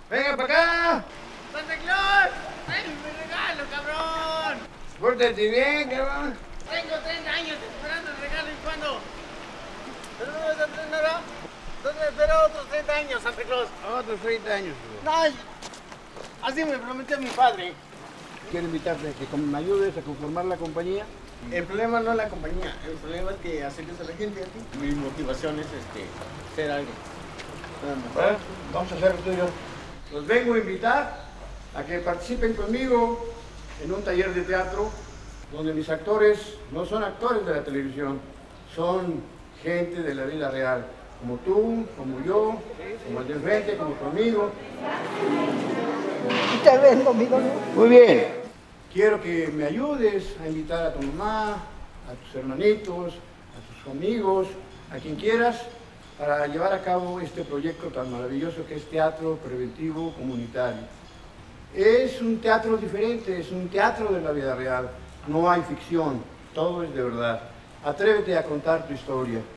¡Venga para acá! ¡Santa Claus! ¡Ay, mi regalo, cabrón! Pórtate bien, cabrón. Tengo 30 años esperando el regalo, ¿y cuándo? ¿Pero no me vas a traer nada? ¿Dónde espera otros 30 años, Santa Claus? Otros 30 años. No, así me prometió mi padre. Quiero invitarte a que me ayudes a conformar la compañía. El problema no es la compañía, el problema es que acerques a la gente a ti. Mi motivación es ser alguien. Vamos a hacer esto yo. Los vengo a invitar a que participen conmigo en un taller de teatro donde mis actores no son actores de la televisión, son gente de la vida real, como tú, como yo, como el de enfrente, como tu amigo. Y te vengo, mi don. Muy bien. Quiero que me ayudes a invitar a tu mamá, a tus hermanitos, a tus amigos, a quien quieras, para llevar a cabo este proyecto tan maravilloso que es Teatro Preventivo Comunitario. Es un teatro diferente, es un teatro de la vida real. No hay ficción, todo es de verdad. Atrévete a contar tu historia.